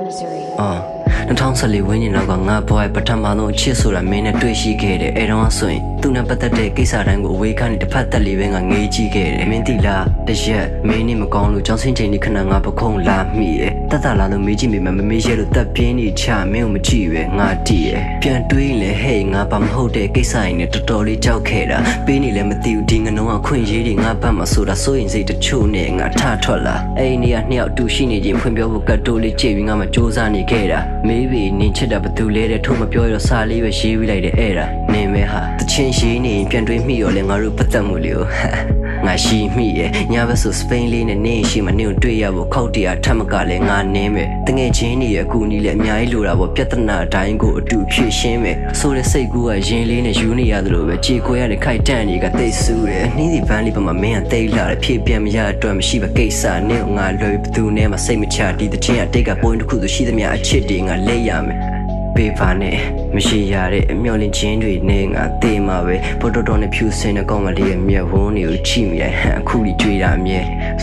2014ဝင်းကျင်လောက်ကငါဘွားပထမဆုံးချစ်ဆိုတာမင်းနဲ့တွေ့ရှိခဲ့တယ်အဲ့တော့ဆိုရင်သူနဲ့ပတ်သက်တဲ့ကိစ္စတိုင်းကိုအဝေးကနေတစ်ဖက်သက်လေးပဲငါငေးကြည့်ခဲ့တယ်မင်းတိလားတရက်မင်းနဲ့မကောင်းလို့ကြောင်းစင်းချိန်ဒီခဏငါပခုံးလာမိရဲ့တက်တာလာလို့မေးကြည့်မိမှမမေးရဲလို့တက်ပြင်းနေချမင်းကိုမကြည့်ပဲငါတည်ရဲ့ပြန်တွေးလေဟဲ့ငါဘာမဟုတ်တဲ့ကိစ္စရင်းနဲ့တော်တော်လေးကြောက်ခဲ့တာပေးနေလည်းမသိဘူးဒီငနှုံးကခွင့်ရေးတွေငါပတ်မှာဆိုတာစိုးရင်စိတ်တချို့နဲ့ငါထထွက်လာအဲ့ဒီနေ့ကနှစ်ယောက်တူရှိနေချင်းဖွင့်ပြောဖို့ကတ်တိုးလေးကြည့်ပြီးငါမစူးစမ်းနေခဲ့တာမေးပြီးနင်းချစ်တာဘသူလဲတဲ့ထို့မပြောရတော့စာလေးပဲရေးပြီးလိုက်တယ်အဲ့ဒါနင်းမဲဟာတချင်းရှိနေပြန်တွေးမိရောလဲငါတို့ပတ်သက်မှုလေးကိုငါရှိမိရဲ့ညဘက်ဆိုစပိန်လေးနဲ့နင်းရှိမနင်းကိုတွေ့ရဖို့ခောက်တရားထပ်မကလဲငါနင်းမယ်တငယ်ချင်းတွေရဲ့အကူအညီလည်းအများကြီးလိုတာပေါ့ပြဿနာအတိုင်းကိုအတူဖြေရှင်းမယ်ဆိုတဲ့စိတ်ကူးကရင်လေးနဲ့ယူနေရတယ်လို့ပဲကြေခွဲရတဲ့ခိုက်တန့်တွေကတိတ်ဆူတယ်နှီးစီပန်းလေးပမာမင်းကတိတ်လာတယ်ဖြည့်ပြန်မရအတွက်မရှိပဲကိစ္စနင်းငါလွယ်ဘသူနဲ့မှစိတ်မချဒီတချင်းအတိတ်ကပွင့်တစ်ခုဆိုရှိသမျှအချစ်တွေငါလက်ရမယ်ပေးပါနဲ့မရှိရတဲ့အမျော်လင့်ခြင်းတွေနဲ့ငါတေးမှာပဲပေါ်တော်တော်နဲ့ဖြူစင်တဲ့ကောင်မလေးရဲ့မျက်ဝန်းတွေကိုချိမိလိုက်ဟန်အခုကြီးကြွေးတာအမြဲ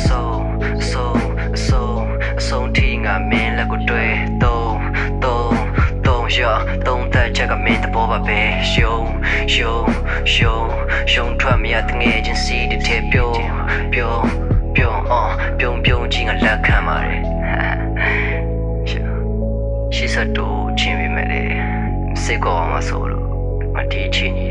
ဆုံးထီငါမင်းလက်ကိုတွေ့သုံးသက်ချက်ကမင်းတဘောပါပဲရှုံထွက်မရတဲ့ငယ်ချင်းစီတဲ့ထဲပြုံးချင်းကလက်ခံပါတယ်ရှိစတူချင်းပြီးမဲ့လေစိတ်ကောင်းမှာဆိုလို့မတီးချင်း